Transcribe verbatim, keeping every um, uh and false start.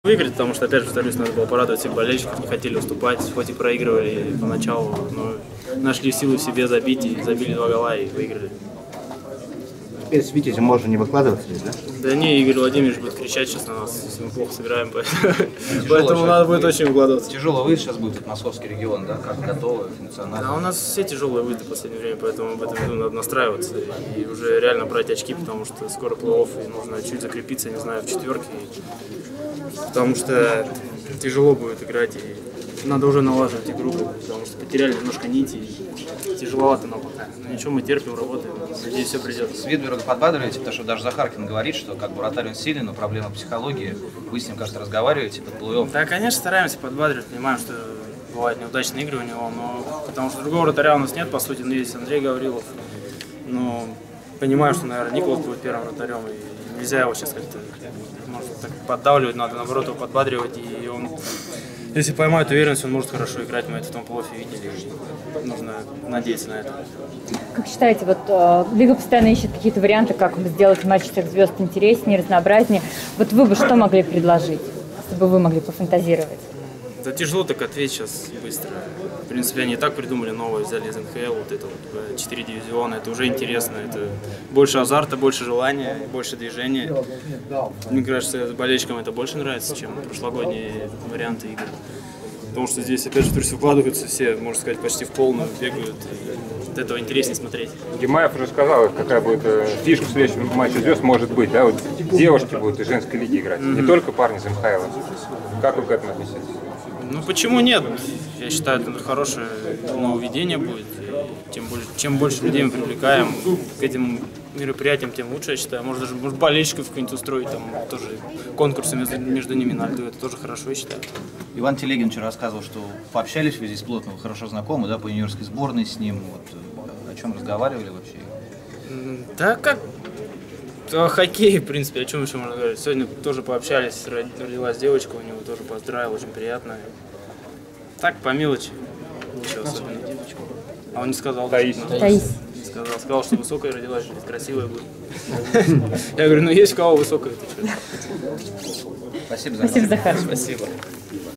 Выиграть, потому что, опять же, повторюсь, надо было порадовать всех болельщиков, не хотели уступать, хоть и проигрывали поначалу, но нашли силы в себе забить и забили два гола и выиграли. Теперь с Витязем можно не выкладываться здесь, да? Да не, Игорь Владимирович будет кричать сейчас на нас, если мы плохо сыграем, поэтому, поэтому надо будет очень выкладываться. Тяжелый выезд сейчас будет, Московский регион, да, как готовы эмоционально? Да, у нас все тяжелые выезды в последнее время, поэтому в этом году надо настраиваться и уже реально брать очки, потому что скоро плей-офф, и нужно чуть закрепиться, не знаю, в четверке, потому что тяжело будет играть, и надо уже налаживать игру, потому что потеряли немножко нити, и тяжеловато нам пока. Но ничего, мы терпим, работаем, надеюсь, все придет. С Видберга подбадриваете, потому что даже Захаркин говорит, что как бы вратарь он сильный, но проблема психологии. Вы с ним, кажется, разговариваете под плей-офф. Да, конечно, стараемся подбадривать, понимаем, что бывают неудачные игры у него, но потому что другого вратаря у нас нет, по сути, но есть Андрей Гаврилов. Но понимаю, что, наверное, Николас будет первым вратарем, и нельзя его сейчас как-то, может, так поддавливать, надо, наоборот, его подбадривать, и он, если поймает уверенность, он может хорошо играть, мы это в том плей-оффе видели, и нужно надеяться на это. Как считаете, вот э, Лига постоянно ищет какие-то варианты, как сделать матч всех звезд интереснее, разнообразнее. Вот вы бы что могли предложить, если бы вы могли пофантазировать? Да тяжело так ответить сейчас быстро. В принципе, они и так придумали новое, взяли из эн ха эл, вот это вот четыре дивизиона, это уже интересно, это больше азарта, больше желания, больше движения. Мне кажется, болельщикам это больше нравится, чем прошлогодние варианты игр. Потому что здесь, опять же, туристы вкладываются все, можно сказать, почти в полную, бегают, и от этого интереснее смотреть. Гимаев уже сказал, какая будет э, фишка в следующем матче звезд может быть, да, вот девушки будут из женской лиги играть, mm-hmm. не только парни из эм ха эл. Как вы к этому относитесь? Ну почему нет? Я считаю, это хорошее нововведение будет. И тем больше, чем больше людей мы привлекаем к этим мероприятиям, тем лучше, я считаю. Может даже может, болельщиков какие-нибудь устроить, там тоже конкурсы между, между ними на льду, это тоже хорошо, я считаю. Иван Телегин вчера рассказывал, что пообщались вы здесь плотно, вы хорошо знакомы, да, по юниорской сборной с ним. Вот, о чем разговаривали вообще? Да как? О хоккее, в принципе, о чем еще можно говорить. Сегодня тоже пообщались, родилась девочка, у него тоже поздравил, очень приятно. Так, по мелочи, ничего особенного. А он не сказал. Таис. Таис. Сказал, сказал, что высокая родилась, красивая будет. Я говорю, ну есть у кого высокая. Спасибо, Спасибо, Захар. Спасибо.